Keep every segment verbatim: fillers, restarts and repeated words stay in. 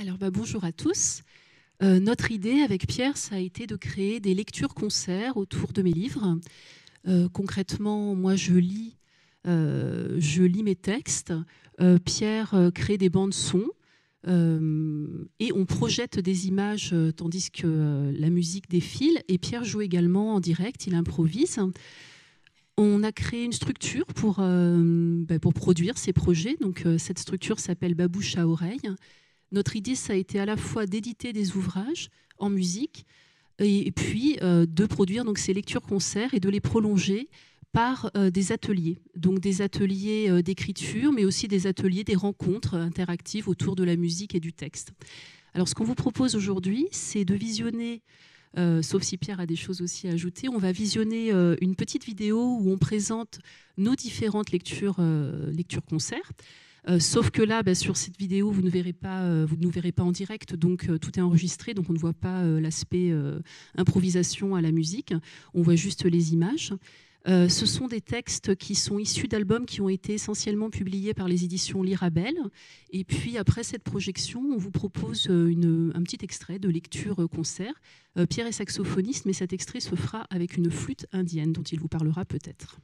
Alors, bah, bonjour à tous. Euh, notre idée avec Pierre, ça a été de créer des lectures-concerts autour de mes livres. Euh, concrètement, moi, je lis, euh, je lis mes textes. Euh, Pierre euh, crée des bandes-sons. Euh, et on projette des images euh, tandis que euh, la musique défile. Et Pierre joue également en direct, il improvise. On a créé une structure pour, euh, bah, pour produire ces projets. Donc, euh, cette structure s'appelle Babouche à oreille. Notre idée, ça a été à la fois d'éditer des ouvrages en musique et, et puis euh, de produire donc, ces lectures-concerts et de les prolonger par euh, des ateliers. Donc des ateliers euh, d'écriture, mais aussi des ateliers, des rencontres interactives autour de la musique et du texte. Alors ce qu'on vous propose aujourd'hui, c'est de visionner, euh, sauf si Pierre a des choses aussi à ajouter, on va visionner euh, une petite vidéo où on présente nos différentes lectures, euh, lectures-concerts. Euh, sauf que là, bah, sur cette vidéo, vous ne verrez pas, euh, vous ne nous verrez pas en direct, donc euh, tout est enregistré, donc on ne voit pas euh, l'aspect euh, improvisation à la musique, on voit juste les images. Euh, ce sont des textes qui sont issus d'albums qui ont été essentiellement publiés par les éditions Lirabel. Et puis après cette projection, on vous propose une, un petit extrait de lecture-concert. Euh, Pierre est saxophoniste, mais cet extrait se fera avec une flûte indienne dont il vous parlera peut-être.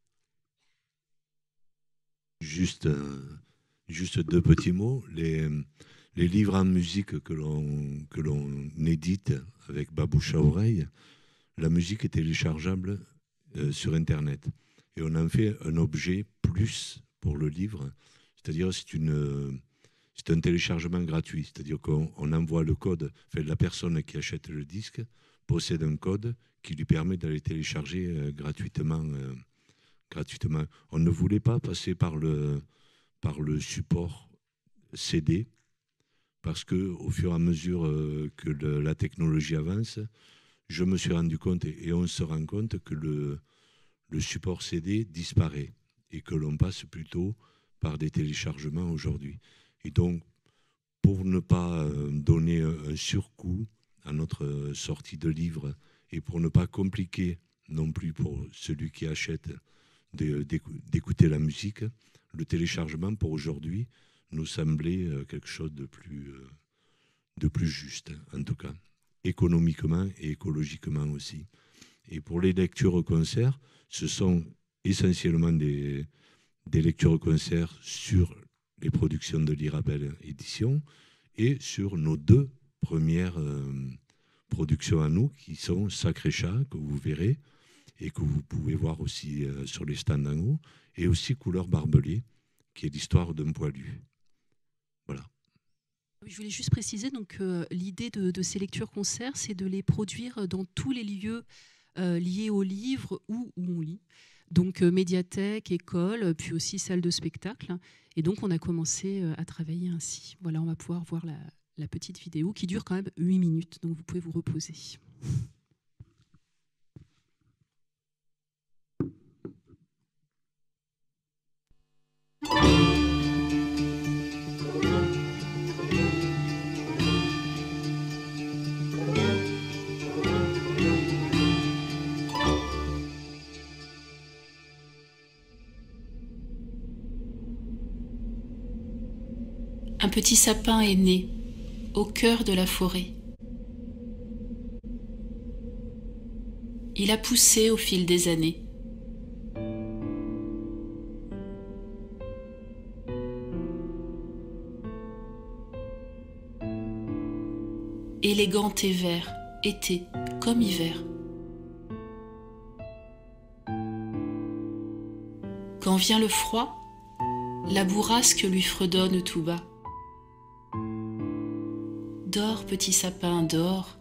Juste... Euh... Juste deux petits mots. Les, les livres en musique que l'on, que l'on édite avec Babouche à oreille, la musique est téléchargeable euh, sur Internet. Et on en fait un objet plus pour le livre. C'est-à-dire c'est, une, c'est un téléchargement gratuit. C'est-à-dire qu'on on envoie le code. Enfin, la personne qui achète le disque possède un code qui lui permet d'aller télécharger euh, gratuitement, euh, gratuitement. On ne voulait pas passer par le... par le support C D, parce qu'au fur et à mesure euh, que le, la technologie avance, je me suis rendu compte, et, et on se rend compte, que le, le support C D disparaît, et que l'on passe plutôt par des téléchargements aujourd'hui. Et donc, pour ne pas euh, donner un, un surcoût à notre sortie de livre, et pour ne pas compliquer non plus pour celui qui achète de, d'écouter la musique, le téléchargement pour aujourd'hui nous semblait quelque chose de plus, de plus juste, en tout cas, économiquement et écologiquement aussi. Et pour les lectures-concerts, ce sont essentiellement des, des lectures-concerts sur les productions de Lirabel Éditions et sur nos deux premières euh, productions à nous, qui sont Sacré Chat, que vous verrez, et que vous pouvez voir aussi euh, sur les stands en haut, et aussi Couleur Barbelé, qui est l'histoire d'un poilu. Voilà. Je voulais juste préciser, donc euh, l'idée de, de ces lectures-concerts, c'est de les produire dans tous les lieux euh, liés au livre ou où on lit. Donc euh, médiathèque, école, puis aussi salle de spectacle. Et donc on a commencé euh, à travailler ainsi. Voilà, on va pouvoir voir la, la petite vidéo qui dure quand même huit minutes, donc vous pouvez vous reposer. Un petit sapin est né au cœur de la forêt. Il a poussé au fil des années. Élégant et vert, été comme hiver. Quand vient le froid, la bourrasque lui fredonne tout bas. Dors, petit sapin, dors.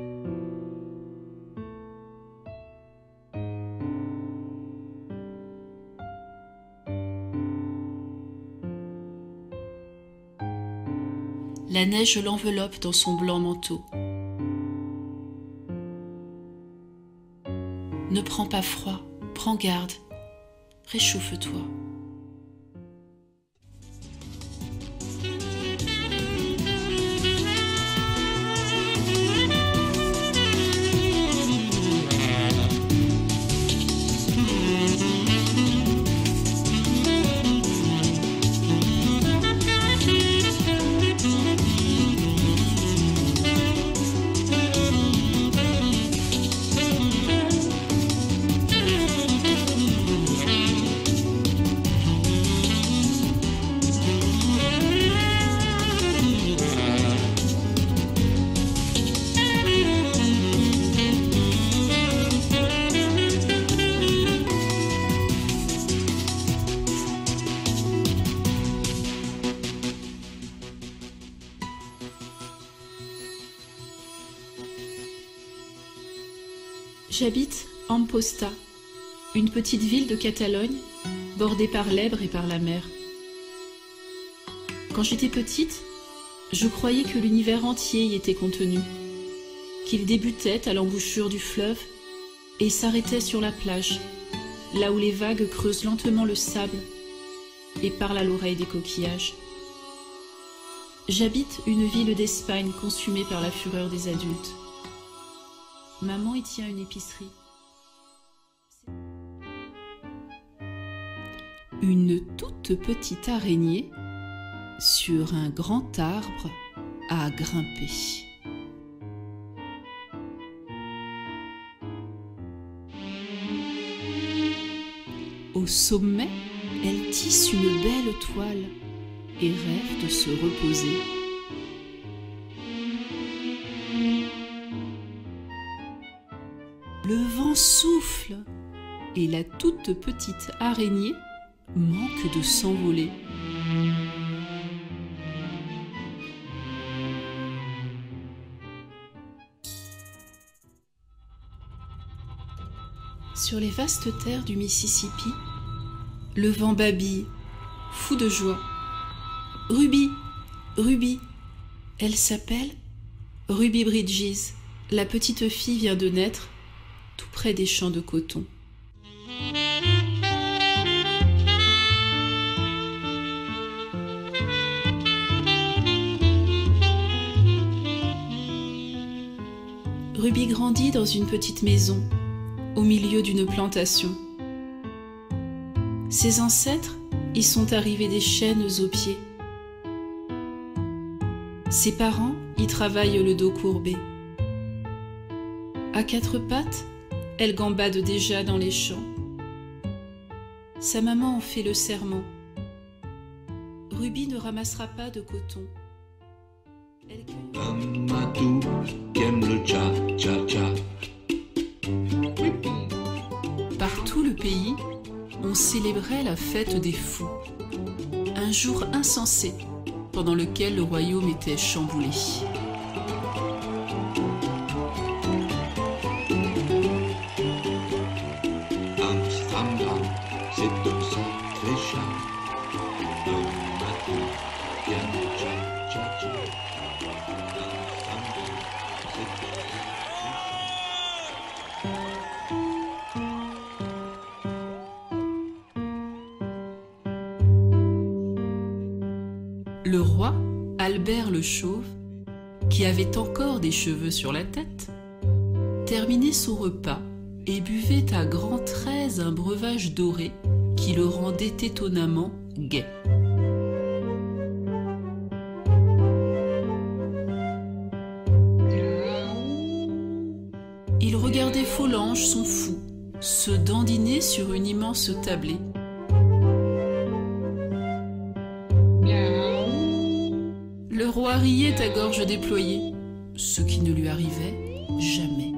La neige l'enveloppe dans son blanc manteau. Ne prends pas froid, prends garde, réchauffe-toi. J'habite Amposta, une petite ville de Catalogne, bordée par l'Èbre et par la mer. Quand j'étais petite, je croyais que l'univers entier y était contenu, qu'il débutait à l'embouchure du fleuve et s'arrêtait sur la plage, là où les vagues creusent lentement le sable et parlent à l'oreille des coquillages. J'habite une ville d'Espagne consumée par la fureur des adultes. Maman y tient une épicerie. Une toute petite araignée sur un grand arbre à grimper. Au sommet, elle tisse une belle toile et rêve de se reposer. Le vent souffle et la toute petite araignée manque de s'envoler. Sur les vastes terres du Mississippi, le vent babille, fou de joie. Ruby, Ruby, elle s'appelle Ruby Bridges. La petite fille vient de naître, tout près des champs de coton. Ruby grandit dans une petite maison, au milieu d'une plantation. Ses ancêtres y sont arrivés des chênes aux pieds. Ses parents y travaillent le dos courbé. À quatre pattes, elle gambade déjà dans les champs. Sa maman en fait le serment. Ruby ne ramassera pas de coton. Elle... Mamadou qui aime le cha-cha-cha. Par tout le pays, on célébrait la fête des fous, un jour insensé pendant lequel le royaume était chamboulé. Amsterdam, c'est un sacré chat. Mamadou qui aime le cha-cha-cha. Amsterdam, c'est un sacré chat. Le roi, Albert le Chauve, qui avait encore des cheveux sur la tête, terminait son repas et buvait à grands traits un breuvage doré qui le rendait étonnamment gai. Il regardait Phalange, son fou, se dandiner sur une immense tablée. Le roi riait à gorge déployée, ce qui ne lui arrivait jamais.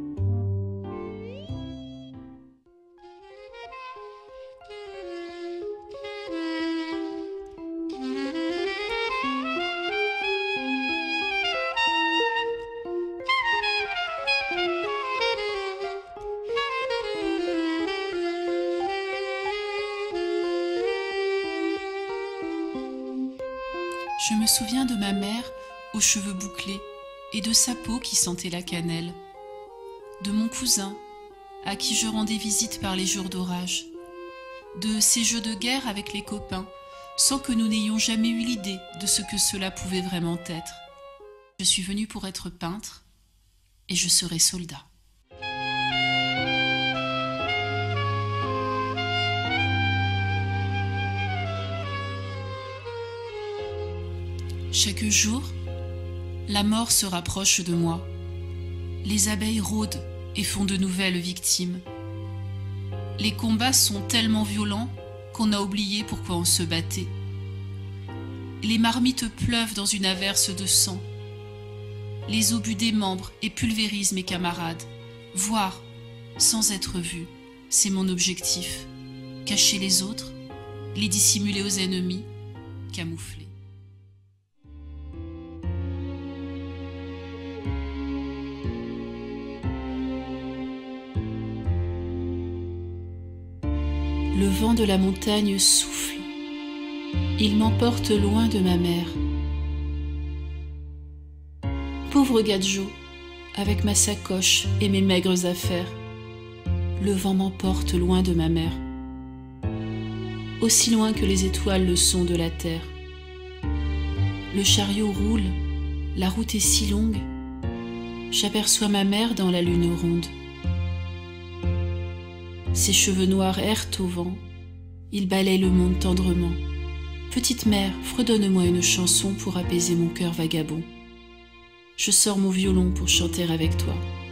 Je me souviens de ma mère aux cheveux bouclés et de sa peau qui sentait la cannelle, de mon cousin à qui je rendais visite par les jours d'orage, de ces jeux de guerre avec les copains sans que nous n'ayons jamais eu l'idée de ce que cela pouvait vraiment être. Je suis venue pour être peintre et je serai soldat. Chaque jour, la mort se rapproche de moi. Les abeilles rôdent et font de nouvelles victimes. Les combats sont tellement violents qu'on a oublié pourquoi on se battait. Les marmites pleuvent dans une averse de sang. Les obus démembrent et pulvérisent mes camarades. Voir, sans être vu, c'est mon objectif. Cacher les autres, les dissimuler aux ennemis, camoufler. Le vent de la montagne souffle. Il m'emporte loin de ma mère. Pauvre Gadjo, avec ma sacoche et mes maigres affaires, le vent m'emporte loin de ma mère, aussi loin que les étoiles le sont de la terre. Le chariot roule, la route est si longue, j'aperçois ma mère dans la lune ronde. Ses cheveux noirs errent au vent, ils balayent le monde tendrement. Petite mère, fredonne-moi une chanson pour apaiser mon cœur vagabond. Je sors mon violon pour chanter avec toi.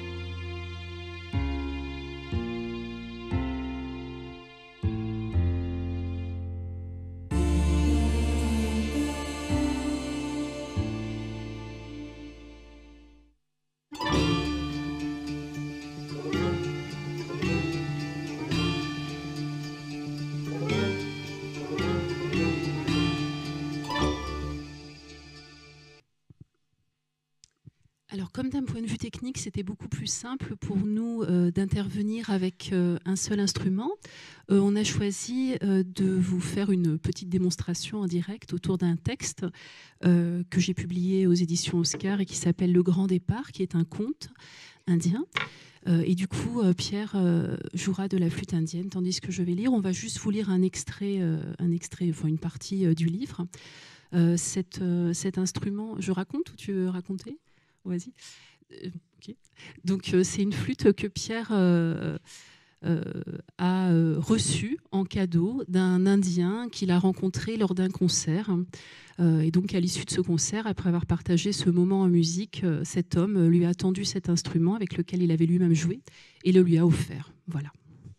Alors, comme d'un point de vue technique, c'était beaucoup plus simple pour nous euh, d'intervenir avec euh, un seul instrument, euh, on a choisi euh, de vous faire une petite démonstration en direct autour d'un texte euh, que j'ai publié aux éditions Oscar et qui s'appelle « Le Grand Départ », qui est un conte indien. Euh, et du coup, euh, Pierre euh, jouera de la flûte indienne, tandis que je vais lire. On va juste vous lire un extrait, euh, un extrait enfin une partie euh, du livre. Euh, cet, euh, cet instrument, je raconte ou tu veux raconter ? Vas-y. Euh, okay. Donc, euh, c'est une flûte que Pierre euh, euh, a euh, reçue en cadeau d'un Indien qu'il a rencontré lors d'un concert. Euh, et donc, à l'issue de ce concert, après avoir partagé ce moment en musique, euh, cet homme lui a tendu cet instrument avec lequel il avait lui-même joué et le lui a offert. Voilà.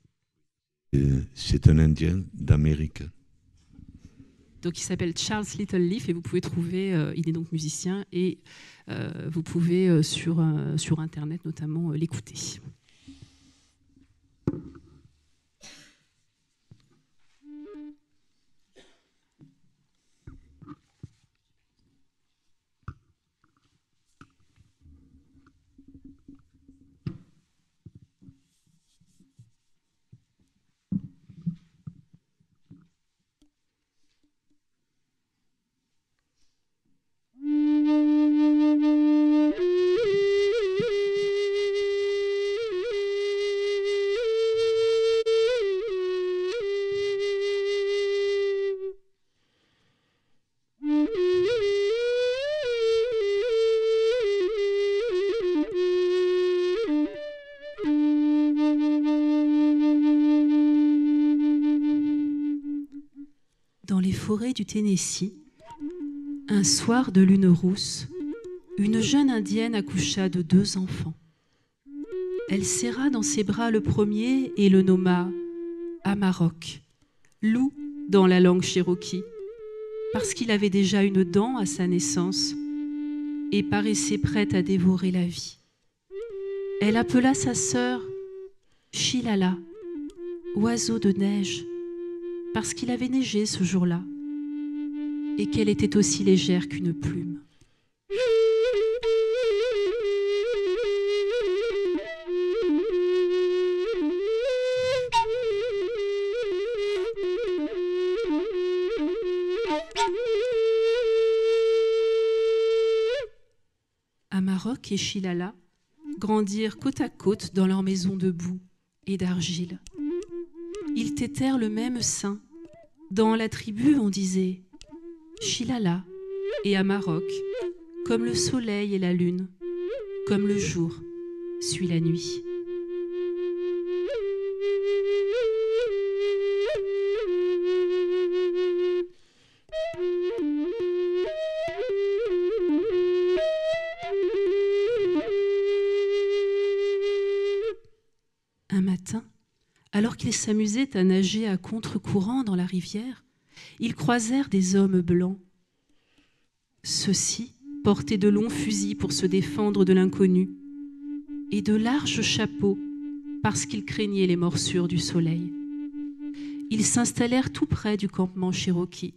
C'est un Indien d'Amérique. Donc, il s'appelle Charles Littleleaf et vous pouvez trouver, euh, il est donc musicien et euh, vous pouvez euh, sur, euh, sur Internet notamment euh, l'écouter. Dans les forêts du Tennessee, un soir de lune rousse, une jeune indienne accoucha de deux enfants. Elle serra dans ses bras le premier et le nomma Amarok, loup dans la langue cherokee, parce qu'il avait déjà une dent à sa naissance et paraissait prête à dévorer la vie. Elle appela sa sœur Shilala, oiseau de neige, parce qu'il avait neigé ce jour-là et qu'elle était aussi légère qu'une plume. Amarok et Shilala grandirent côte à côte dans leur maison de boue et d'argile. Ils tétèrent le même sein. Dans la tribu, on disait Shilala et Amarok, comme le soleil et la lune, comme le jour suit la nuit. Un matin, alors qu'ils s'amusaient à nager à contre-courant dans la rivière, ils croisèrent des hommes blancs. Ceux-ci portaient de longs fusils pour se défendre de l'inconnu et de larges chapeaux parce qu'ils craignaient les morsures du soleil. Ils s'installèrent tout près du campement cherokee.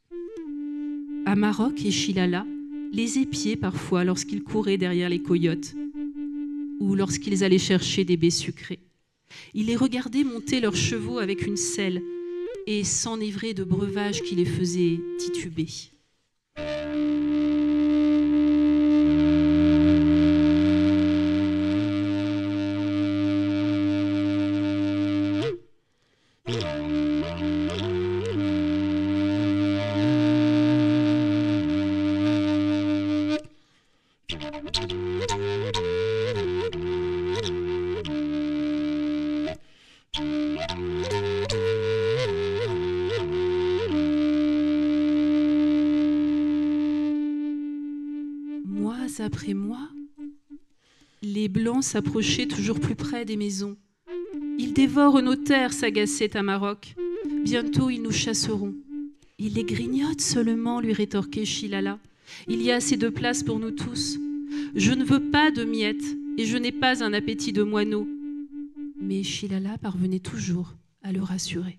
Amarok et Shilala les épiaient parfois lorsqu'ils couraient derrière les coyotes ou lorsqu'ils allaient chercher des baies sucrées. Ils les regardaient monter leurs chevaux avec une selle et s'enivrer de breuvages qui les faisaient tituber. Mois après mois, les Blancs s'approchaient toujours plus près des maisons. Ils dévorent nos terres, s'agaçait Tamarok. Bientôt, ils nous chasseront. Ils les grignotent seulement, lui rétorquait Chilala. Il y a assez de place pour nous tous. Je ne veux pas de miettes et je n'ai pas un appétit de moineau. Mais Chilala parvenait toujours à le rassurer.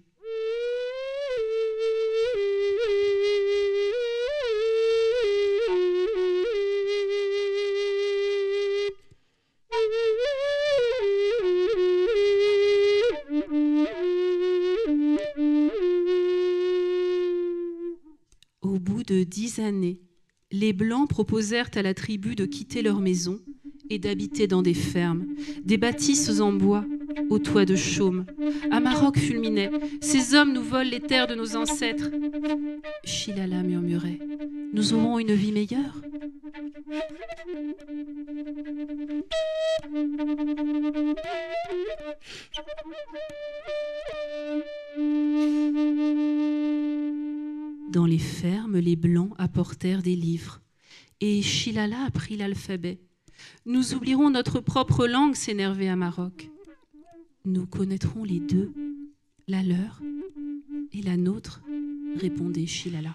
Au bout de dix années, les Blancs proposèrent à la tribu de quitter leur maison et d'habiter dans des fermes, des bâtisses en bois, aux toits de chaume. Amarok fulminait. « Ces hommes nous volent les terres de nos ancêtres. » Chilala murmurait. « Nous aurons une vie meilleure. » Dans les fermes, les Blancs apportèrent des livres. Et Chilala apprit l'alphabet. « Nous oublierons notre propre langue, s'énervait Amarok. Nous connaîtrons les deux, la leur et la nôtre, répondait Chilala.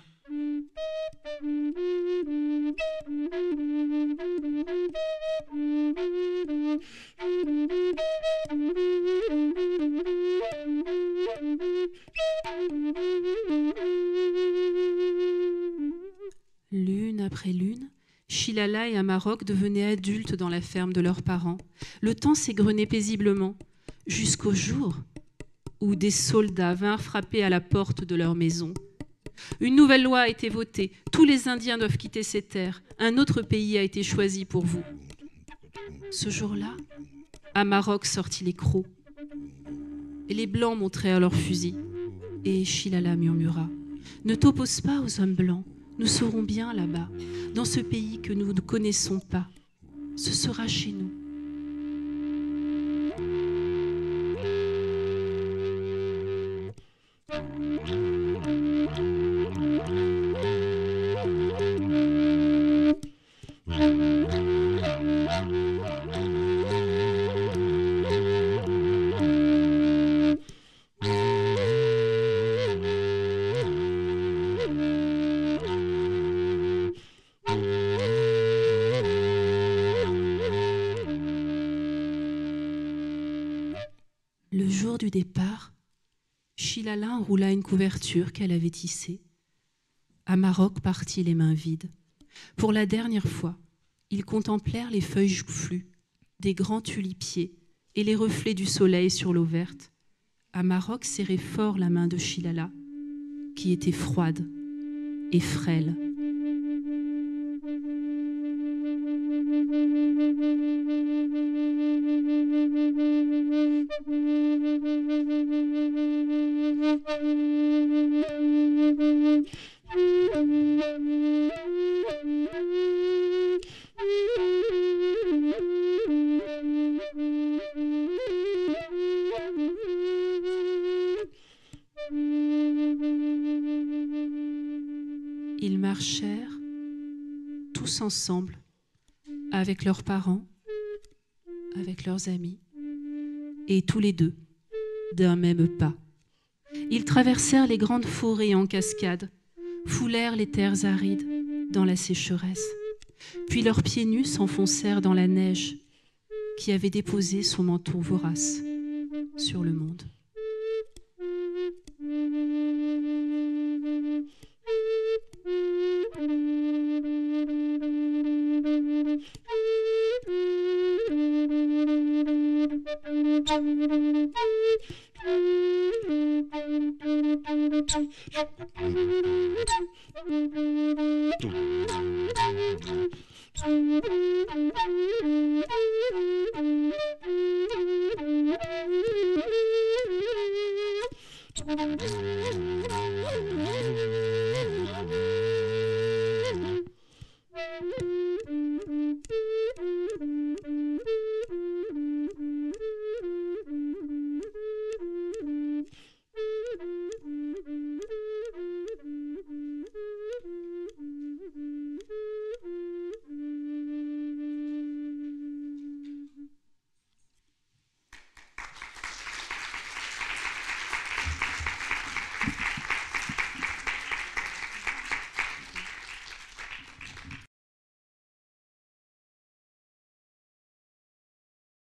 L'une après l'une, Chilala et Amarok devenaient adultes dans la ferme de leurs parents. Le temps s'égrenait paisiblement, jusqu'au jour où des soldats vinrent frapper à la porte de leur maison. Une nouvelle loi a été votée. Tous les Indiens doivent quitter ces terres. Un autre pays a été choisi pour vous. Ce jour-là, Amarok sortit les crocs. Et les Blancs montrèrent leurs fusils. Et Chilala murmura : « Ne t'oppose pas aux hommes blancs. Nous serons bien là-bas, dans ce pays que nous ne connaissons pas. Ce sera chez nous. » Le jour du départ, Chilala enroula une couverture qu'elle avait tissée. Amarok partit les mains vides. Pour la dernière fois, ils contemplèrent les feuilles joufflues, des grands tulipiers et les reflets du soleil sur l'eau verte. Amarok serrait fort la main de Chilala, qui était froide et frêle. Ils marchèrent tous ensemble, avec leurs parents, avec leurs amis, et tous les deux, d'un même pas. Ils traversèrent les grandes forêts en cascade, foulèrent les terres arides dans la sécheresse, puis leurs pieds nus s'enfoncèrent dans la neige qui avait déposé son menton vorace sur le monde. Thank you. Tout.